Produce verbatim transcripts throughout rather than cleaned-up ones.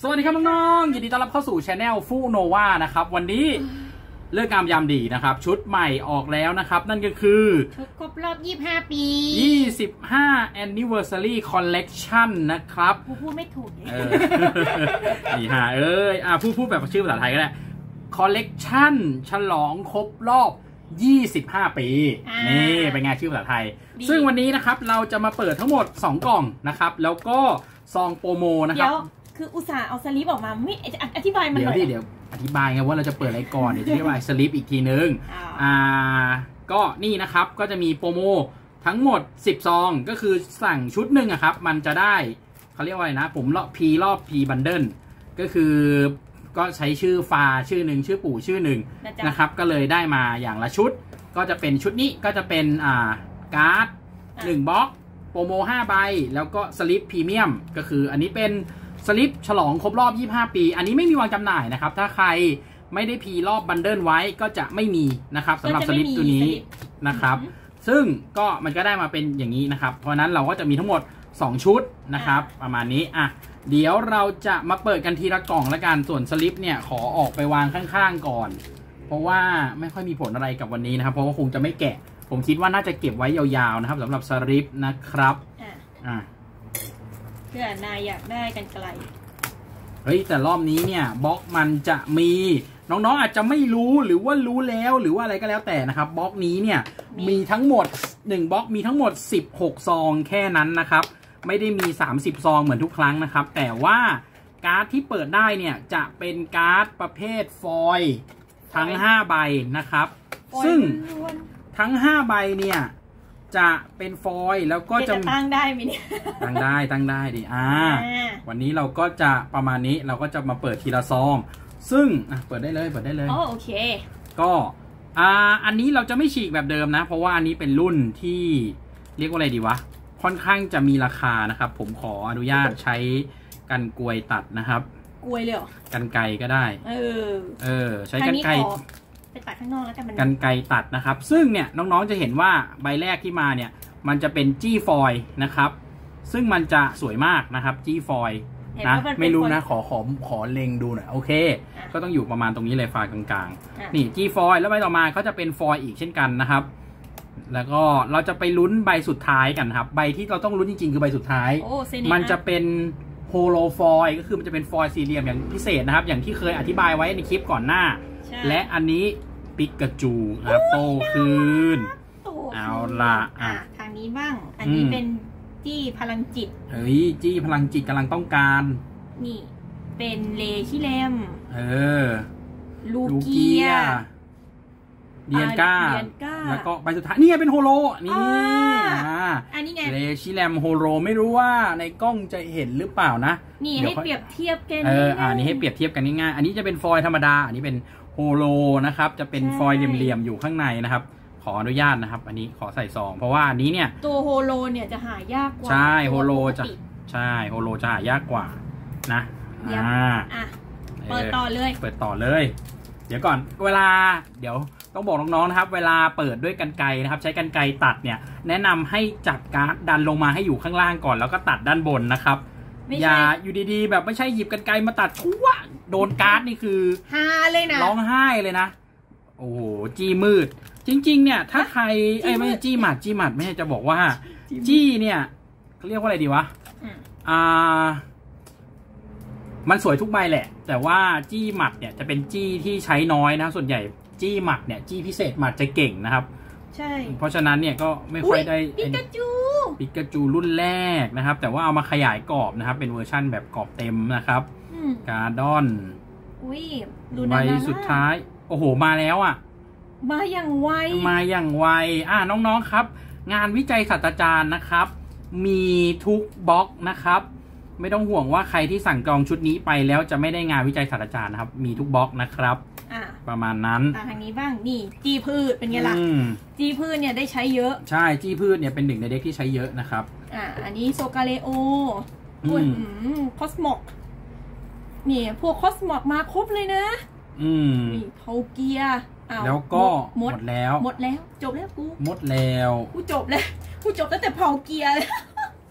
สวัสดีครับน้องๆยินดีต้อนรับเข้าสู่ช anel ฟูโนวานะครับวันนี้เลิกงามยามดีนะครับชุดใหม่ออกแล้วนะครับนั่นก็คือชุดครบรอบยี่สิบห้าปียี่สิบห้า anniversary collection นะครับพูดไม่ถูกเลยนี่ฮะเอ้ยอ่ะพูดพูดแบบชื่อภาษาไทยก็ได้ collection ฉลองครบรอบยี่สิบห้าปีนี่เป็นไงชื่อภาษาไทยซึ่งวันนี้นะครับเราจะมาเปิดทั้งหมดสองกล่องนะครับแล้วก็ซองโปรโมนะครับคืออุตส่าห์เอาสลิปออกมาไม่อธิบายมันหน่อยเดี๋ยวเดี๋ยวอธิบายไงว่าเราจะเปิดอะไรก่อนเดี๋ยวจะอธิบายสลิปอีกทีนึงอ่าก็นี่นะครับก็จะมีโปรโมทั้งหมดสิบซองก็คือสั่งชุดหนึ่งอะครับมันจะได้เขาเรียกว่าอะไรนะผมรอบ P รอบ P bundle ก็คือก็ใช้ชื่อฟาชื่อหนึ่งชื่อปู่ชื่อหนึ่งนะครับก็เลยได้มาอย่างละชุดก็จะเป็นชุดนี้ก็จะเป็นอ่าการ์ดหนึ่งบล็อกโปรโมห้าใบแล้วก็สลิปพรีเมียมก็คืออันนี้เป็นสลิปฉลองครบรอบยี่สิบห้าปีอันนี้ไม่มีวางจำหน่ายนะครับถ้าใครไม่ได้พีรอบบันเดิลไว้ก็จะไม่มีนะครับสำหรับสลิปตัวนี้นะครับซึ่งก็มันก็ได้มาเป็นอย่างนี้นะครับเพราะนั้นเราก็จะมีทั้งหมดสองชุดนะครับประมาณนี้อ่ะเดี๋ยวเราจะมาเปิดกันทีละกล่องละกันส่วนสลิปเนี่ยขอออกไปวางข้างๆก่อนเพราะว่าไม่ค่อยมีผลอะไรกับวันนี้นะครับเพราะว่าคงจะไม่แกะผมคิดว่าน่าจะเก็บไว้ยาวๆนะครับสำหรับสลิปนะครับอ่ะเพื่อนายอยากได้กันไกลเฮ้ยแต่รอบนี้เนี่ยบล็อกมันจะมีน้องๆอาจจะไม่รู้หรือว่ารู้แล้วหรือว่าอะไรก็แล้วแต่นะครับบล็อกนี้เนี่ยมีทั้งหมดหนึ่งบล็อกมีทั้งหมดสิบหกซองแค่นั้นนะครับไม่ได้มีสามสิบซองเหมือนทุกครั้งนะครับแต่ว่าการ์ดที่เปิดได้เนี่ยจะเป็นการ์ดประเภทฟอยล์ทั้งห้าใบนะครับซึ่งทั้งห้าใบเนี่ยจะเป็นฟอยล์แล้วก็จะตั้งได้ไหมเนี่ยตั้งได้ตั้งได้ดิอ่าวันนี้เราก็จะประมาณนี้เราก็จะมาเปิดทีละซองซึ่งอ่ะเปิดได้เลยเปิดได้เลยอ๋อโอเคก็อ่าอันนี้เราจะไม่ฉีกแบบเดิมนะเพราะว่าอันนี้เป็นรุ่นที่เรียกว่าอะไรดีวะค่อนข้างจะมีราคานะครับผมขออนุญาตใช้กันกรวยตัดนะครับกรวยเลยเหรอกันไกรก็ได้เออเออใช้กันไกรไปตัดข้างนอกแล้วกันกันไกรตัดนะครับซึ่งเนี่ยน้องๆจะเห็นว่าใบแรกที่มาเนี่ยมันจะเป็นจี้ฟอยล์นะครับซึ่งมันจะสวยมากนะครับจี้ฟอยล์นะไม่รู้นะขอขอขอเล็งดูหน่อยโอเคก็ต้องอยู่ประมาณตรงนี้เลยฟอยล์กลางๆนี่จี้ฟอยล์แล้วใบต่อมาก็จะเป็นฟอยล์อีกเช่นกันนะครับแล้วก็เราจะไปลุ้นใบสุดท้ายกันครับใบที่เราต้องลุ้นจริงๆคือใบสุดท้ายมันจะเป็นโฮโลฟอยล์ก็คือมันจะเป็นฟอยล์สี่เหลี่ยมอย่างพิเศษนะครับอย่างที่เคยอธิบายไว้ในคลิปก่อนหน้าและอันนี้ปิกาจูครับโตคืนเอาละอ่ะทางนี้บ้างอันนี้เป็นจี้พลังจิตเฮ้ยจี้พลังจิตกำลังต้องการนี่เป็นเลชิเลมเออลูเกียเดียนก้าแล้วก็ใบสุดท้ายนี่เป็นโฮโลนี่อันนี้ไงเลชิแลมโฮโลไม่รู้ว่าในกล้องจะเห็นหรือเปล่านะนี่ให้เปรียบเทียบกันเอออันนี้ให้เปรียบเทียบกันง่ายๆอันนี้จะเป็นฟอยล์ธรรมดาอันนี้เป็นโฮโลนะครับจะเป็นฟอยล์เหลี่ยมๆอยู่ข้างในนะครับขออนุญาตนะครับอันนี้ขอใส่ซองเพราะว่าอันนี้เนี่ยตัวโฮโลเนี่ยจะหายากกว่าใช่โฮโลจะใช่โฮโลจะหายากกว่านะอ่าเปิดต่อเลยเปิดต่อเลยเดี๋ยวก่อนเวลาเดี๋ยวต้องบอกน้องๆนะครับเวลาเปิดด้วยกรรไกรนะครับใช้กรรไกรตัดเนี่ยแนะนำให้จับการ์ดดันลงมาให้อยู่ข้างล่างก่อนแล้วก็ตัดด้านบนนะครับอย่าอยู่ดีๆแบบไม่ใช่หยิบกรรไกรมาตัดทั่วโดนการ์ดนี่คือฮาเลยนะร้องไห้เลยนะโอ้โหจี้มืดจริงๆเนี่ยถ้าใครไอ้ไม่จี้หมัดจี้หมัดไม่ใช่จะบอกว่าจี้เนี่ยเขาเรียกว่าอะไรดีวะอ่ามันสวยทุกใบแหละแต่ว่าจี้หมัดเนี่ยจะเป็นจี้ที่ใช้น้อยนะส่วนใหญ่จี้หมัดเนี่ยจี้พิเศษหมัดจะเก่งนะครับใช่เพราะฉะนั้นเนี่ยก็ไม่ค่อยได้ปิกาจูปิกาจูรุ่นแรกนะครับแต่ว่าเอามาขยายกรอบนะครับเป็นเวอร์ชั่นแบบกรอบเต็มนะครับการ์ดอนใบสุดท้ายโอ้โหมาแล้วอ่ะมาอย่างไวมาอย่างไวอ่ะน้องๆครับงานวิจัยศาสตราจารย์นะครับมีทุกบล็อกนะครับไม่ต้องห่วงว่าใครที่สั่งจองชุดนี้ไปแล้วจะไม่ได้งานวิจัยศาสตราจารย์นะครับมีทุกบล็อกนะครับประมาณนั้นทางนี้บ้างนี่จี้พืชเป็นไงล่ะจี้พืชเนี่ยได้ใช้เยอะใช่จี้พืชเนี่ยเป็นหนึ่งในเด็กที่ใช้เยอะนะครับอ่าอันนี้โซกาเลโออืมคอสมอกนี่พวกคอสมอกมาครบเลยนะอืมนี่เทาเกียแล้วก็หมดแล้วหมดแล้วจบแล้วกูหมดแล้วกูจบเลยกูจบตั้งแต่เผาเกียร์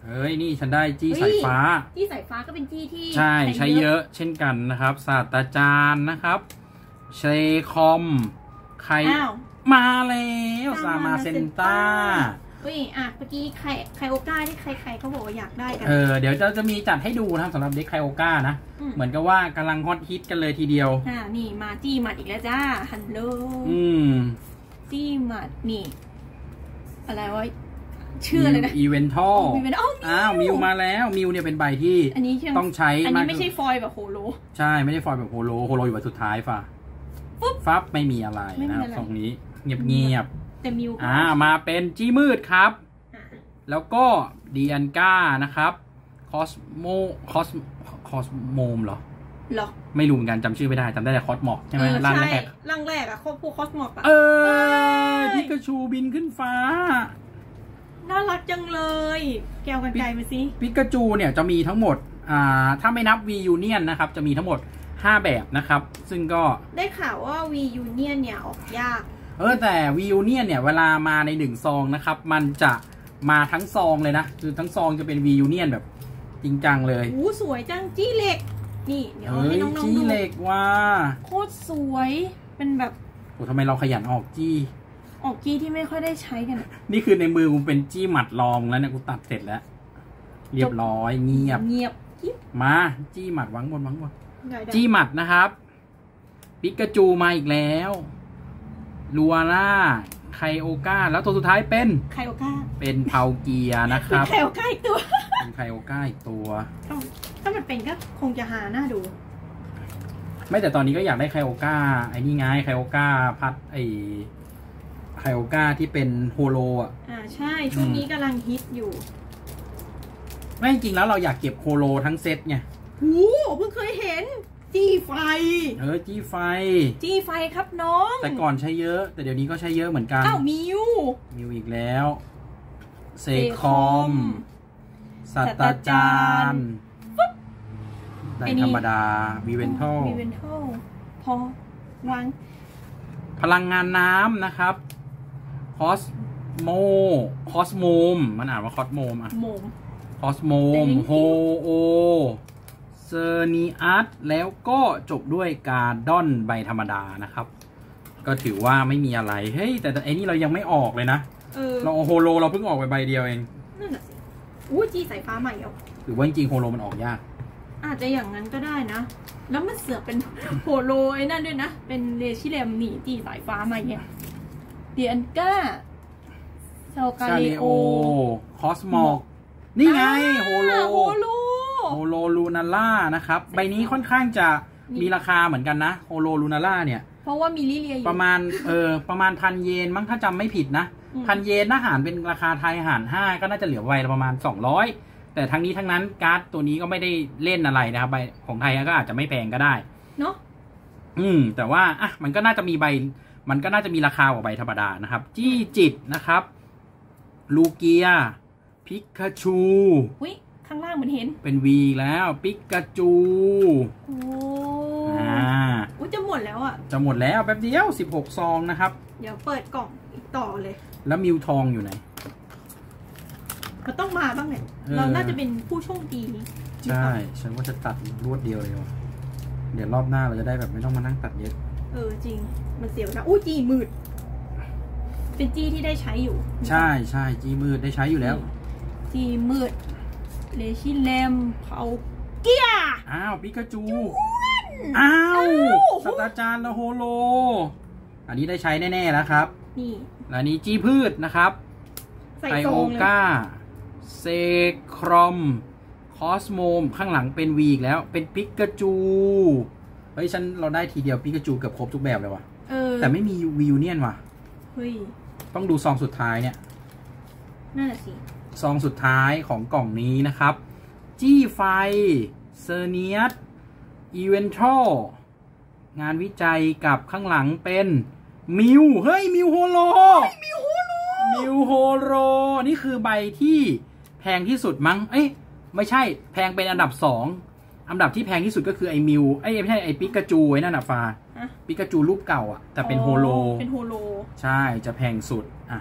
เฮ้ยนี่ฉันได้จี้สายฟ้าจี้สายฟ้าก็เป็นจี้ที่ใช่ใช้เยอะเช่นกันนะครับศาสตราจารย์นะครับเชคอมใครมาแล้วซามาเซนต้าเฮ้ยอ่ะเมื่อกี้ใครใครโอก้าที่ใครใครเขาบอกว่าอยากได้กันเออเดี๋ยวจะจะมีจัดให้ดูนะครับสำหรับเด็กใครโอก้านะเหมือนกับว่ากำลังฮอตฮิตกันเลยทีเดียวอ่านี่มาจี้หมัดอีกแล้วจ้าฮัลโหลอืมจี้หมัดนี่อะไรวะชื่ออะไรนะอีเวนทัลอ้าวมิวมาแล้วมิวเนี่ยเป็นใบที่ต้องใช้อันนี้ไม่ใช่ฟอยล์แบบโฮโลใช่ไม่ใช่ฟอยล์แบบโฮโลโฮโลอยู่ใบสุดท้ายฝ่าฟับไม่มีอะไรนะครับตรงนี้เงียบเงียบแต่มิวอ่ามาเป็นจี้มืดครับแล้วก็ดีอันก้านะครับคอสโมคอสคอสโมมเหรอหรอไม่รู้เหมือนกันจำชื่อไม่ได้จำได้แต่คอสมอกใช่ไหมร่างแรกร่างแรกอะครอบครัวคอสมอกอะเออพิกาชูบินขึ้นฟ้าน่ารักจังเลยแก้วกันไกลมาสิพิกาจูเนี่ยจะมีทั้งหมดอ่าถ้าไม่นับ V Union นะครับจะมีทั้งหมดห้าแบบนะครับซึ่งก็ได้ข่าวว่า V Union เนี่ยออกยากเออแต่ V Union เนี่ยเวลามาในหนึ่งซองนะครับมันจะมาทั้งซองเลยนะคือทั้งซองจะเป็น V Union แบบจริงจังเลยโอ้สวยจังจี้เหล็กนี่เดี๋ยวให้น้องๆดูจี้เหล็กว่าโคตรสวยเป็นแบบโอ้ทำไมเราขยันออกจี้ออกจี้ที่ไม่ค่อยได้ใช้กันนี่คือในมือกูเป็นจี้หมัดลองแล้วเนี่ยกูตัดเสร็จแล้วเรียบร้อยเงียบเงียบมาจี้หมัดวังบนวังบนจี้หมัดนะครับปิกาจูมาอีกแล้วลูอาร่าไคโอก้าแล้วตัวสุดท้ายเป็นไคโอก้าเป็นเพาเกียนะครับไคโอก้าอีกตัวเป็นไคโอก้าอีกตัวถ้ามันเป็นก็คงจะหาหน้าดูไม่แต่ตอนนี้ก็อยากได้ไคโอก้าไอ้นี่ไงไคโอก้าพัดไอไคโอก้าที่เป็นโฮโลอ่ะอ่าใช่ช่วงนี้กำลังฮิตอยู่ไม่จริงแล้วเราอยากเก็บโฮโลทั้งเซตไงโอ้เพิ่งเคยเห็นจี้ไฟเออจี้ไฟจี้ไฟครับน้องแต่ก่อนใช้เยอะแต่เดี๋ยวนี้ก็ใช้เยอะเหมือนกันอ้าวมิวมิวอีกแล้วเซคอมศาสตราจารย์ได้ธรรมดาวีเวนทัลวีเวนทัลพอวางพลังงานน้ำนะครับคอสโมคอสโมมมันอ่านว่าคอสโมมอะคอสโมมโฮโอเซอร์นีอัสแล้วก็จบด้วยการดอนใบธรรมดานะครับก็ถือว่าไม่มีอะไรเฮ้ยแต่ไอ้นี่เรายังไม่ออกเลยนะเราโฮโลเราเพิ่งออกไปใบเดียวเองนั่นแหละสิอู้จีสายฟ้าใหม่เอาหรือว่าจริงๆโฮโลมันออกยากอาจจะอย่างนั้นก็ได้นะแล้วมันเสือเป็นโฮโลไอ้นั่นด้วยนะเป็นเลชิเลมหนีจีสายฟ้าใหม่เนี่ยเดียนก้าโซกาเลโอคอสมอกนี่ไงโฮโลโฮโลโฮโลลูนาล่านะครับใบนี้ค่อนข้างจะมีราคาเหมือนกันนะโฮโลลูนาล่าเนี่ยเพราะว่ามีลิเลียอยู่ประมาณเออประมาณพันเยนมั้งถ้าจำไม่ผิดนะพันเยนถ้าหารเป็นราคาไทยหารห้าก็น่าจะเหลือไว้ประมาณสองร้อยแต่ทั้งนี้ทั้งนั้นการ์ดตัวนี้ก็ไม่ได้เล่นอะไรนะครับใบของไทยก็อาจจะไม่แพงก็ได้เนาะอืมแต่ว่าอ่ะมันก็น่าจะมีใบมันก็น่าจะมีราคากว่าใบธรรมดานะครับจี้จิตนะครับลูเกียพิกาชูอุ้ยข้างล่างเหมือนเห็นเป็นวีแล้วปิกาจูโอ้อ่าอุ้ยจะหมดแล้วอ่ะจะหมดแล้วแป๊บเดียวสิบหกซองนะครับเดี๋ยวเปิดกล่องอีกต่อเลยแล้วมิวทองอยู่ไหนมันต้องมาบ้างเนี่ยเราน่าจะเป็นผู้โชคดีใช่ฉันว่าจะตัดรวดเดียวเลยว่ะเดี๋ยวรอบหน้าเราจะได้แบบไม่ต้องมานั่งตัดเยอะเออจริงมันเสียวนะอู้จี้มืดเป็นจี้ที่ได้ใช้อยู่ใช่ใช่จี้มืดได้ใช้อยู่แล้วจี้มืดเลชิเลมเผาเกียอ้าวปิกาจูอ้าวศาสตราจารย์ละโฮโลอันนี้ได้ใช้แน่ๆแล้วครับนี่และนี้จี้พืชนะครับไคโอก้าเซครอมคอสโมมข้างหลังเป็นวีอีกแล้วเป็นปิกาจูเฮ้ยฉันเราได้ทีเดียวปิกาจูเกือบครบทุกแบบเลยว่ะแต่ไม่มีวียูเนียนว่ะเฮ้ยต้องดูซองสุดท้ายเนี่ยนั่นแหละสิซองสุดท้ายของกล่องนี้นะครับจี้ไฟเซอร์เนียสอีเวนทัลงานวิจัยกับข้างหลังเป็นมิวเฮ้ยมิวโฮโลมิวโฮโลมิวโฮโลนี่คือใบที่แพงที่สุดมั้งเอ้ยไม่ใช่แพงเป็นอันดับสองอันดับที่แพงที่สุดก็คือไอ้มิวไอ้ไม่ใช่ไอ้ปิกาจูไอ้นั่นนะฟ้าปิกาจูรูปเก่าอ่ะแต่เป็นโฮโลเป็นโฮโลใช่จะแพงสุดอ่ะ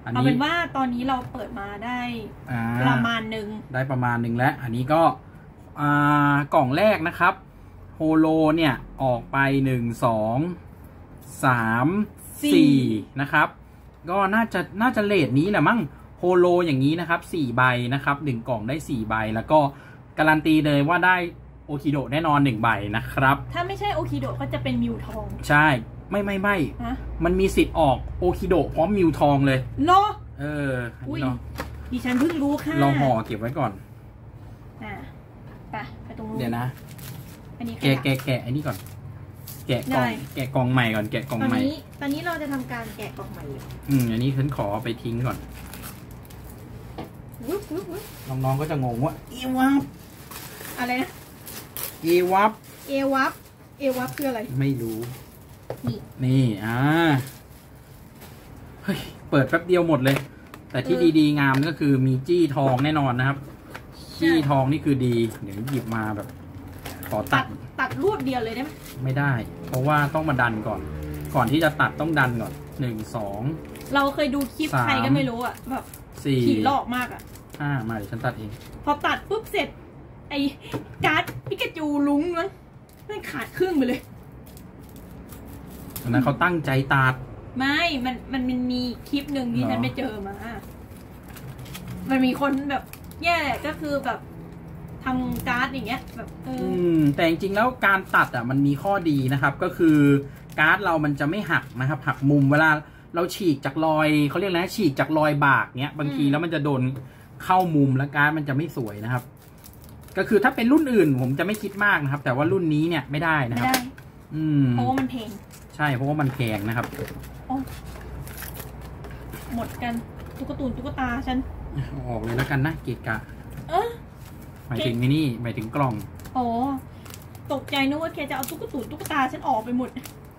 เอาเป็นว่าตอนนี้เราเปิดมาได้ประมาณหนึ่งได้ประมาณหนึ่งแล้วอันนี้ก็กล่องแรกนะครับโฮโลเนี่ยออกไปหนึ่งสองสามสี่นะครับก็น่าจะน่าจะเลทนี้แหละมั้งโฮโลอย่างนี้นะครับสี่ใบนะครับหนึ่งกล่องได้สี่ใบแล้วก็การันตีเลยว่าได้โอคิโดะแน่นอนหนึ่งใบนะครับถ้าไม่ใช่โอคิโดะก็จะเป็นมิวทองใช่ไม่ไม่ไม่มันมีสิทธิ์ออกโอคิโดะพร้อมมิวทองเลยเนาะเอออุ้ยดิฉันเพิ่งรู้ค่ะเราห่อเก็บไว้ก่อนอ่าไปไปตรงนู้นเดี๋ยวนะอันนี้แกะแกะแกะอันนี้ก่อนแกะกล่องแกะกล่องใหม่ก่อนแกะกล่องใหม่ตอนนี้ตอนนี้เราจะทำการแกะกล่องใหม่อืมอันนี้ฉันขอไปทิ้งก่อนน้องๆก็จะงงว่าเอวับอะไรนะเอวับเอวับเอวับคืออะไรไม่รู้นี่นี่อ่าเฮ้ยเปิดแป๊บเดียวหมดเลยแต่ที่ดีๆงามก็คือมีจี้ทองแน่นอนนะครับจี้ทองนี่คือดีเดี๋ยวหยิบมาแบบขอตัดตัดรูดเดียวเลยได้ไหมไม่ได้เพราะว่าต้องมาดันก่อนก่อนที่จะตัดต้องดันก่อนหนึ่งสองเราเคยดูคลิปใครก็ไม่รู้อ่ะแบบสี่ขี่ลอกมากอ่ะห้ามาเดี๋ยวฉันตัดเองพอตัดปุ๊บเสร็จไอ้การ์ดปิกาจูลุ้งมั้งไม่ขาดครึ่งไปเลยตอนนั้นเขาตั้งใจตัดไม่มันมันมีคลิปหนึ่งที่ฉันไปเจอมามันมีคนแบบแย่ก็คือแบบทำการ์ดอย่างเงี้ยแบบเอออืมแต่จริงๆแล้วการตัดอ่ะมันมีข้อดีนะครับก็คือการ์ดเรามันจะไม่หักนะครับหักมุมเวลาเราฉีกจากรอยเขาเรียกอะไรฉีกจากรอยบากเนี้ยบางทีแล้วมันจะโดนเข้ามุมแล้วการ์ดมันจะไม่สวยนะครับก็คือถ้าเป็นรุ่นอื่นผมจะไม่คิดมากนะครับแต่ว่ารุ่นนี้เนี่ยไม่ได้นะครับไม่ได้อืมเพราะว่ามันแพงใช่เพราะว่ามันแพงนะครับโอ้หมดกันตุ๊กตูนตุ๊กตาฉันออกเลยแล้วกันนะเกะกะเออหมายถึงนี่หมายถึงกล่องโอ้ตกใจนึกว่าแกจะเอาตุ๊กตูนตุ๊กตาฉันออกไปหมด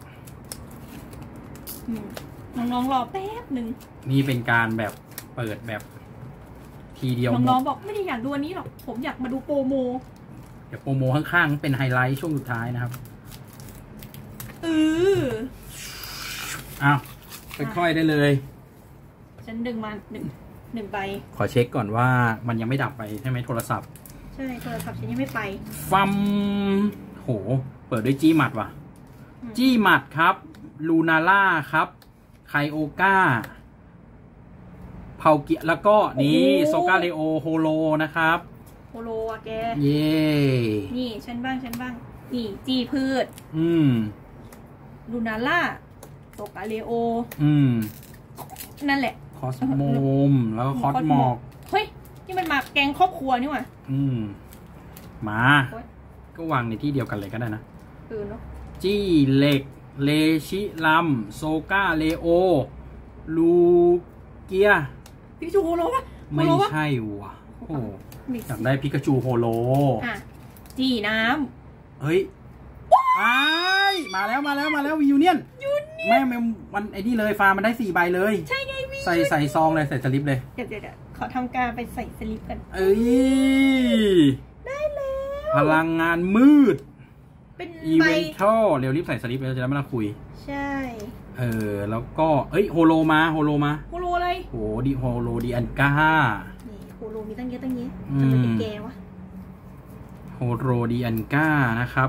น้องๆรอแป๊บหนึ่งนี่เป็นการแบบเปิดแบบทีเดียวน้องๆบอกไม่ได้อยากดูอันนี้หรอกผมอยากมาดูโปรโมเดี๋ยวโปรโมข้างๆเป็นไฮไลท์ช่วงสุดท้ายนะครับเอออ้าวค่อยๆได้เลยฉันดึงมาหนึ่งหนึ่งใบขอเช็คก่อนว่ามันยังไม่ดับไปใช่ไหมโทรศัพท์ใช่โทรศัพท์ฉันยังไม่ไปฟัมโหเปิดด้วยจี้หมัดว่ะจี้หมัดครับลูนาล่าครับไคโอก้าเผาเกียแล้วก็นี่โซกาเลโอโฮโลนะครับโฮโลอะแกเย่นี่ฉันบ้างฉันบ้างนี่จี้พืชอืมลูนาล่าโซกาเลโออืมนั่นแหละคอสโมมแล้วก็คอสมอกเฮ้ยนี่มันมาแกงครอบครัวนี่หว่าอืมมาก็วางในที่เดียวกันเลยก็ได้นะเออเนาะจี้เหล็กเลชิลัมโซกาเลโอลูเกียพิกาจูโฮโลวะไม่ใช่ว่ะโอ้อยากได้พิกาจูโฮโลอ่ะจี้น้ำเฮ้ยอ้ายมาแล้วมาแล้วมาแล้ววิวเนียนแม่แม่มันไอ้นี่เลยฟามันได้สี่ใบเลยใช่ไงวิใส่ใส่ซองเลยใส่สลิปเลยเดี๋ยวเดี๋ยวขอทำการไปใส่สลิปกันเอ้ยได้แล้วพลังงานมืดเป็นอีเวนทัลเร็วรีบใส่สลิปเลยจะได้ไม่ต้องคุยใช่เออแล้วก็เอ้ยโฮโลมาโฮโลมาโฮโลอะไรโหดิโฮโลดิอันก้านี่โฮโลมีตั้งเยอะตั้งเยอะจะเป็นแกวะโฮโลดิอันก้านะครับ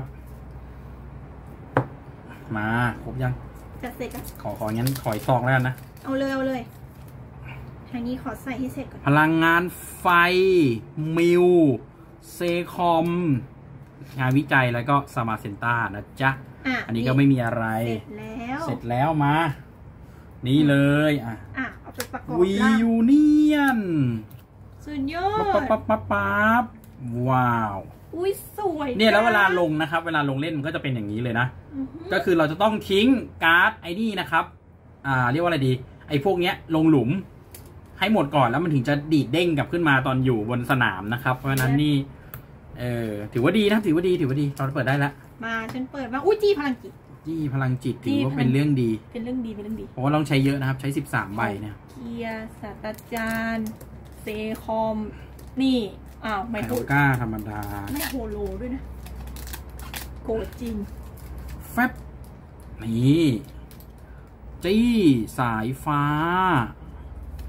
มาครบยังจะเสร็จอ่ะขอของั้นขออีกซองแล้วกันนะเอาเลยเอาเลยทางนี้ขอใส่ให้เสร็จก่อนพลังงานไฟมิวเซคอมงานวิจัยแล้วก็สมาเซนต้านะจ๊ะอ, อันนี้ก็ไม่มีอะไรเสร็จแล้วเสร็จแล้วมานี่เลยอ่ะอ่ะเอาไปประกอบวิวเนียนสุดยอดปั๊บปั๊บปั๊บปั๊บว้าวอุ้ยสวยเนี่ยแล้วเวลาลงนะครับเวลาลงเล่นมันก็จะเป็นอย่างนี้เลยนะก็คือเราจะต้องทิ้งการ์ดไอ้นี่นะครับอ่าเรียกว่าอะไรดีไอ้พวกเนี้ยลงหลุมให้หมดก่อนแล้วมันถึงจะดีดเด้งกลับขึ้นมาตอนอยู่บนสนามนะครับเพราะฉะนั้นนี่เออถือว่าดีนะถือว่าดีถือว่าดีตอนเปิดได้แล้วมาฉันเปิดมาอุ้ยจี้พลังจิตจี้พลังจิตถือว่าเป็นเรื่องดีเป็นเรื่องดีเป็นเรื่องดีเพราะว่าต้องใช้เยอะนะครับใช้สิบสามใบเนี่ยเกียร์ศาสตราจารย์เซคอมนี่อ้าวไม่โฮก้าธรรมดาไม่โฮโลด้วยนะโกจริงแฟบนี่จี้สายฟ้า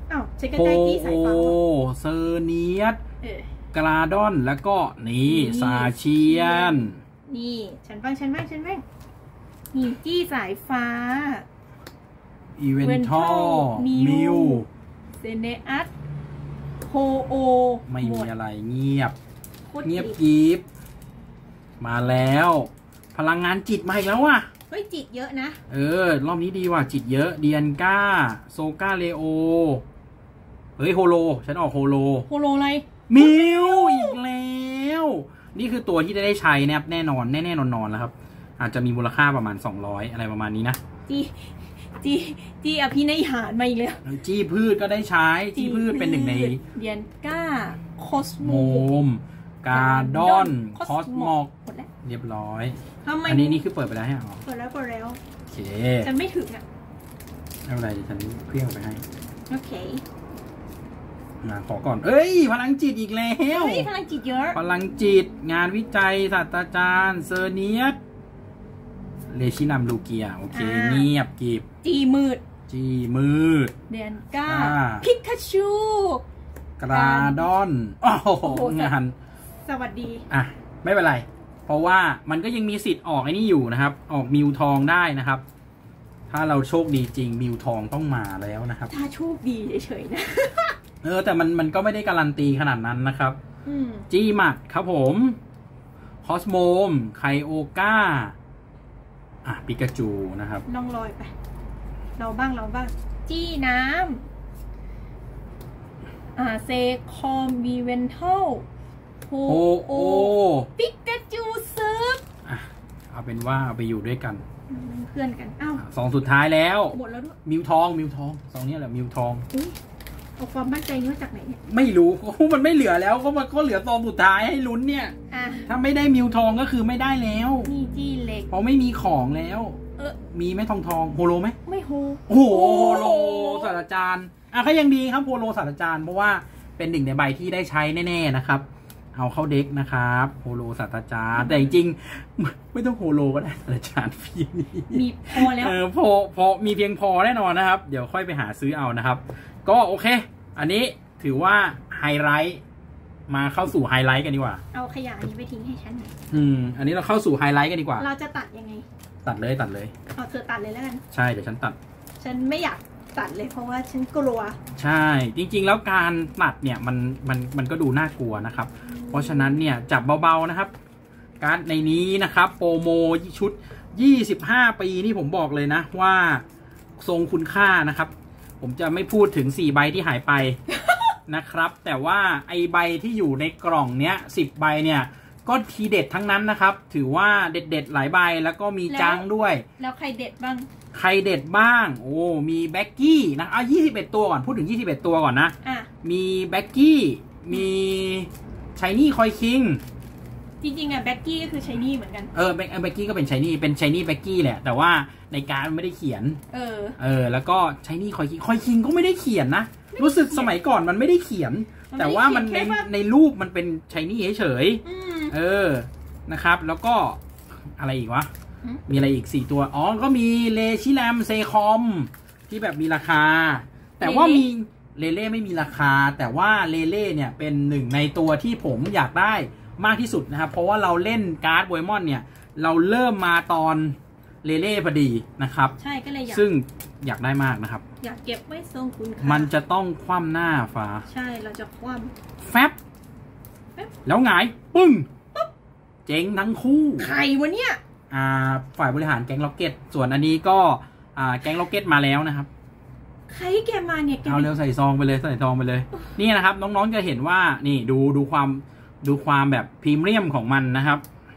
อ้าวใช้ใกโพล้ๆจี้สายโอฟ้าเซอร์เนียสเออกราดอนแล้วก็นี่นี่ซาเชียนนี่ฉันบ้างฉันบ้างฉันบ้างนี่จี้สายฟ้าอีเวนทอ Evental มิวเซเนอัสโฮโอไม่หมีดอะไรเงียบโคตรเงียบจิตกีบมาแล้ว พลังงานจิตมาอีกแล้วว่ะเฮ้ยจิตเยอะนะเออ รอบนี้ดีว่ะ จิตเยอะเดียนก้า โซก้าเลโอ เฮ้ย โฮโล ฉันออกโฮโลโฮโลอะไรมิวอีกแล้ว นี่คือตัวที่จะได้ใช้นะครับแน่นอน แน่ๆนอนๆแล้วครับ อาจจะมีมูลค่าประมาณสองร้อยอะไรประมาณนี้นะจีจีจีอภินิหารมาอีกแล้วจี้พืชก็ได้ใช้ จี้พืชเป็นหนึ่งในเดียนก้าโคสโมโมม กาดอน คอสมอกหมดแล้วเรียบร้อยทำไมอันนี้นี่คือเปิดไปแล้วใช่ไหมอ๋อเปิดแล้วเปิดแล้วโอเคฉันไม่ถึงอ่ะไม่เป็นไรเดี๋ยวฉันเคลื่อนไปให้โอเคมาขอก่อน เอ้ย พลังจิตอีกแล้วเฮ้ยพลังจิตเยอะพลังจิต งานวิจัยศาสตราจารย์เซอร์เนียสเลชินัมลูเกีย โอเค เงียบกีบจีมืดจีมืดเดียนก้าอ่าพิกาชูกราดอนโอ้โหโอ้โหงานสวัสดีอ่ะ ไม่เป็นไร เพราะว่ามันก็ยังมีสิทธิ์ออกไอ้นี่อยู่นะครับ ออกมิวทองได้นะครับ ถ้าเราโชคดีจริงมิวทองต้องมาแล้วนะครับถ้าโชคดีเฉยๆนะเออ แต่มันมันก็ไม่ได้การันตีขนาดนั้นนะครับอืมจีมัดครับผม คอสโมม ไคโอก้า อ่ะ ปิกาจูนะครับลองลอยไป เราบ้างเราบ้าง จี้น้ำอ่าเซคอมวีเวนทัลโฮโอโอโอปิกาจูเซิร์ฟอ่ะ เอาเป็นว่าเอาไปอยู่ด้วยกันเพื่อนกัน อ้าวอ่ะสองสุดท้ายแล้วหมดแล้วด้วยมิวทอง มิวทองสองเนี้ยแหละมิวทองอุ้ยเอาความมั่นใจนี้มาจากไหนเนี่ยไม่รู้ มันไม่เหลือแล้วก็มันก็เหลือซองสุดท้ายให้ลุ้นเนี่ยอ่ะถ้าไม่ได้มิวทองก็คือไม่ได้แล้วนี่จี้เหล็กเพราะไม่มีของแล้วเออมีไหมทองทองโฮโลไหมไม่โฮโอ้โหโฮโลศาสตราจารย์อ่ะก็ยังดีครับโฮโลศาสตราจารย์เพราะว่าเป็นหนึ่งในใบที่ได้ใช้แน่ๆนะครับ เอาเข้าเด็กนะครับโฮโลศาสตราจารย์แต่จริงๆไม่ต้องโฮโลก็ได้ศาสตราจารย์พี่นี่มีพอแล้วเออพอพอมีเพียงพอแน่นอนนะครับ เดี๋ยวค่อยไปหาซื้อเอานะครับ ก็โอเค อันนี้ถือว่าไฮไลท์มาเข้าสู่ไฮไลท์กันดีกว่าเอาขยะนี้ไปทิ้งให้ฉันหน่อยอืมอันนี้เราเข้าสู่ไฮไลท์กันดีกว่าเราจะตัดยังไงตัดเลยตัดเลยเอาเธอตัดเลยแล้วกันใช่เดี๋ยวฉันตัดฉันไม่อยากตัดเลยเพราะว่าฉันกลัวใช่จริงๆแล้วการตัดเนี่ยมันมันมันก็ดูน่ากลัวนะครับ เพราะฉะนั้นเนี่ยจับเบาๆนะครับการ์ดในนี้นะครับโปรโมชุดยี่สิบห้าปีนี่ผมบอกเลยนะว่าทรงคุณค่านะครับ ผมจะไม่พูดถึงสี่ใบที่หายไป นะครับ แต่ว่าไอใบที่อยู่ในกล่องเนี้ยสิบใบเนี่ยก็ทีเด็ดทั้งนั้นนะครับ ถือว่าเด็ดๆหลายใบแล้วก็มีจังด้วยแล้วใครเด็ดบ้างใครเด็ดบ้างโอ้มีแบ็กกี้นะเอายี่สิบเอ็ดตัวก่อนพูดถึงยี่สิบเอ็ดตัวก่อนนะอ่ะมีแบ็กกี้มีชายนี่คอยคิงจริงๆอ่ะแบ็กกี้ก็คือชายนี่เหมือนกันเออแบ็กแบ็กกี้ก็เป็นชายนี่เป็นชายนี่แบ็กกี้แหละแต่ว่าในการดไม่ได้เขียนเออเออแล้วก็ชายนี่คอยคิงคอยคิงก็ไม่ได้เขียนนะรู้สึกสมัยก่อนมันไม่ได้เขียนมันไม่ได้แต่ว่ามันเขีในยนแค่ว่าในรูปมันเป็นชายนี่เฉยอืมๆเออนะครับ แล้วก็อะไรอีกวะหืมมีอะไรอีกสี่ตัวอ๋อก็มีเลชิแลมเซคอมที่แบบมีราคา แต่ว่ามีเลเล่ไม่มีราคา แต่ว่าเลเล่เนี่ยเป็นหนึ่งในตัวที่ผมอยากได้มากที่สุดนะครับ เพราะว่าเราเล่นการ์ดโปเกมอนเนี่ยเราเริ่มมาตอนเลเล่พอดีนะครับใช่ก็เลยอยากซึ่งอยากได้มากนะครับอยากเก็บไว้ทรงคุณค่ามันจะต้องคว่ำหน้าฟ้าใช่เราจะคว่แฟบแล้วหงายปึ้งเจ๊งทั้งคู่ำใครวะเนี่ยอ่าฝ่ายบริหารแก๊งล็อกเก็ตส่วนอันนี้ก็อ่าแก๊งล็อกเก็ตมาแล้วนะครับใครแกมาเนี่ยแกเอาเร็วใส่ซองไปเลยใส่ซองไปเลย นี่นะครับ น้องๆจะเห็นว่านี่ดูดูความดูความแบบพรีเมียมของมันนะครับ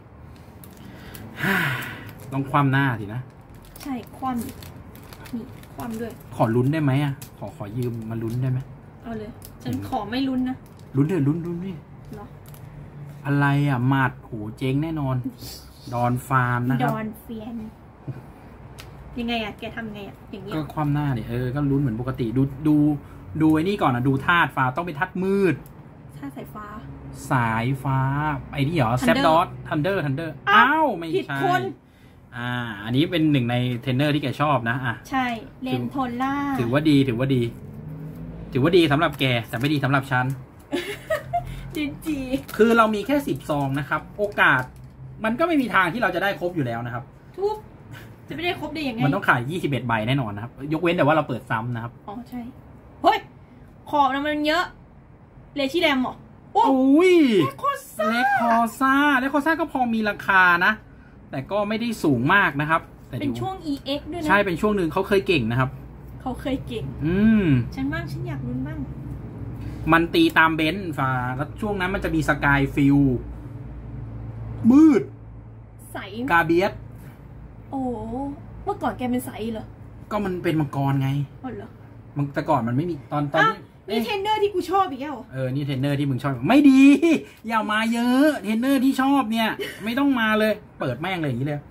ต้องคว่ำหน้าสินะใช่คว่ำนี่คว่ำด้วยขอลุ้นได้ไหมอ่ะขอขอยืมมาลุ้นได้ไหมเอาเลย ฉันขอไม่ลุ้นนะลุ้นเถอะลุ้นลุ้นนี่เหรออะไรอ่ะหมัดโหเจ๊งแน่นอน ดอนฟาร์มนะคดรับอนเฟียนยังไงอะแกทำไงอะอย่างเงี้ยก็คว่ำหน้าเนี่ยเออก็ลุ้นเหมือนปกติดูดูดูไอ้นี่ก่อนนะดูธาตุฟ้าต้องเป็นธาตุมืดถ้าสายฟ้าสายฟ้าไอ้นี่เหรอ Thunder แซปดอททันเดอร์ทันเดอร์อ้าอ้าว วไม่ผิดใช่คนอ่า อันนี้เป็นหนึ่งในเทรนเนอร์ที่แกชอบนะอ่ะใช่เลนโทล่าถือว่าดีถือว่าดีถือว่าดีสำหรับแกแต่ไม่ดีสำหรับฉันจีจีคือเรามีแค่สิบซองนะครับโอกาสมันก็ไม่มีทางที่เราจะได้ครบอยู่แล้วนะครับทุกจะไม่ได้ครบได้ยังไงมันต้องขายยี่สิบเอ็ดใบแน่นอนนะครับยกเว้นแต่ว่าเราเปิดซ้ำนะครับอ๋อใช่เฮ้ยขอบนะมันเยอะเลชี่แรมเหรอโอ้ยเลคอซ่าเลคอซ่าเลคอซ่าก็พอมีราคานะแต่ก็ไม่ได้สูงมากนะครับเป็นช่วง อี เอ็กซ์ ด้วยนะใช่เป็นช่วงหนึ่งเขาเคยเก่งนะครับเขาเคยเก่งอืมฉันบ้างฉันอยากลุ้นบ้างมันตีตามเบนซ์ฟ้าแล้วช่วงนั้นมันจะมีสกายฟิลมืดใสกาเบียสโอ้เมื่อก่อนแกเป็นใสเหรอก็มันเป็นมังกรไงอ๋อเหรอมันแต่ก่อนมันไม่มีตอนตอนนี้นี่เทรนเนอร์ที่กูชอบอีกแล้วเออนี่เทรนเนอร์ที่มึงชอบไม่ดีอย่ามาเยอะเทรนเนอร์ที่ชอบเนี่ยไม่ต้องมาเลยเปิดแม่งเลยอย่างนี้เลย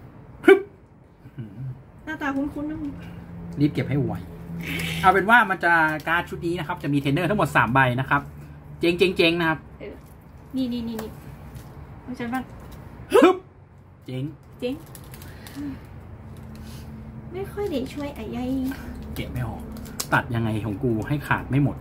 หน้าตาคุ้นๆนะมึงรีบเก็บให้ไวเอาเป็นว่ามันจะการ์ดชุดนี้นะครับจะมีเทรนเนอร์ทั้งหมดสามใบนะครับเจ๊งเจ๊งเจ๊งนะครับเออนี่นี่นี่นี่ของฉันบ้างเจ๊งเจ๊งไม่ค่อยได้ช่วยไอ้ยัยเก็บไม่ออกตัดยังไงของกูให้ขาดไม่หมด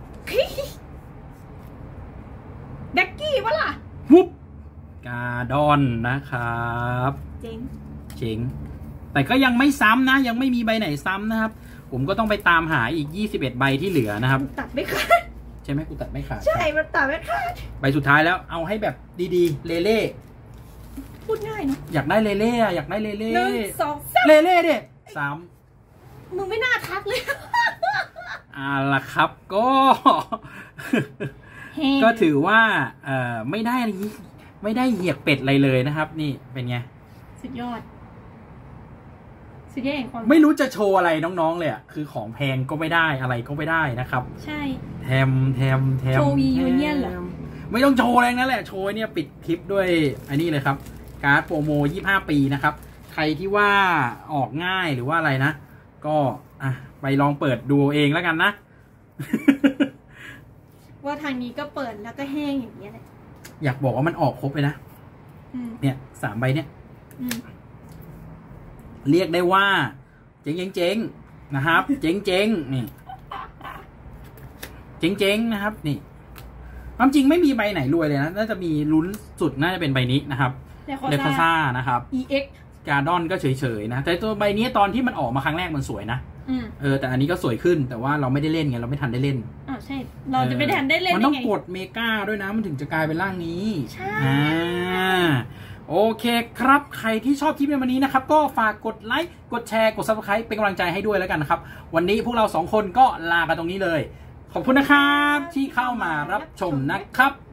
แบ็กกี้วะล่ะวุบกาดอนนะครับเจ๊งเจ๊งแต่ก็ยังไม่ซ้ำนะยังไม่มีใบไหนซ้ำนะครับผมก็ต้องไปตามหาอีกยี่สิบเอ็ดใบที่เหลือนะครับตัดไม่ขาดใช่ไหมกูตัดไม่ขาดใช่มันตัดไม่ขาดใบสุดท้ายแล้วเอาให้แบบดีๆเล่เล่พูดง่ายเนาะอยากได้เล่เล่อยากได้เล่เล่หนึ่งสองสามเล่เล่ดิสามมึงไม่น่าทักเลยอ่าล่ะครับก็ก็ถือว่าเอ่อไม่ได้ไม่ได้เหยียบเป็ดอะไรเลยนะครับนี่เป็นไงสุดยอดสุดยอดของไม่รู้จะโชว์อะไรน้องๆเลยอ่ะคือของแพงก็ไม่ได้อะไรก็ไม่ได้นะครับใช่แถมแถมแถมโชว์วียูเนียนเหรอไม่ต้องโชว์อะไรนั่นแหละโชว์เนี่ยปิดคลิปด้วยอันนี้เลยครับการ์ดโปรโมยี่สิบห้าปีนะครับใครที่ว่าออกง่ายหรือว่าอะไรนะก็อ่ะไปลองเปิดดูเองแล้วกันนะว่าทางนี้ก็เปิดแล้วก็แห้งอย่างเงี้ยแหละอยากบอกว่ามันออกครบเลยนะเนี่ยสามใบเนี่ยเรียกได้ว่าเจ๊งเจ๊งนะครับเจ๊งเจ๊งนี่เจ๊งเจ๊งนะครับนี่ความจริงไม่มีใบไหนรวยเลยนะน่าจะมีลุ้นสุดน่าจะเป็นใบนี้นะครับเลคอซ่านะครับอี เอ็กซ์การ์ดอนก็เฉยๆนะแต่ตัวใบนี้ตอนที่มันออกมาครั้งแรกมันสวยนะเออแต่อันนี้ก็สวยขึ้นแต่ว่าเราไม่ได้เล่นไงเราไม่ทันได้เล่นอ๋อใช่เราจะไม่ทันได้เล่นมันต้องกดเมกาด้วยนะมันถึงจะกลายเป็นร่างนี้ใช่อ่าโอเคครับใครที่ชอบคลิปในวันนี้นะครับก็ฝากกดไลค์กดแชร์กด ซับสไครบ์ เป็นกำลังใจให้ด้วยแล้วกันนะครับวันนี้พวกเราสองคนก็ลากันตรงนี้เลยขอบคุณนะครับที่เข้ามารับชมนะครับ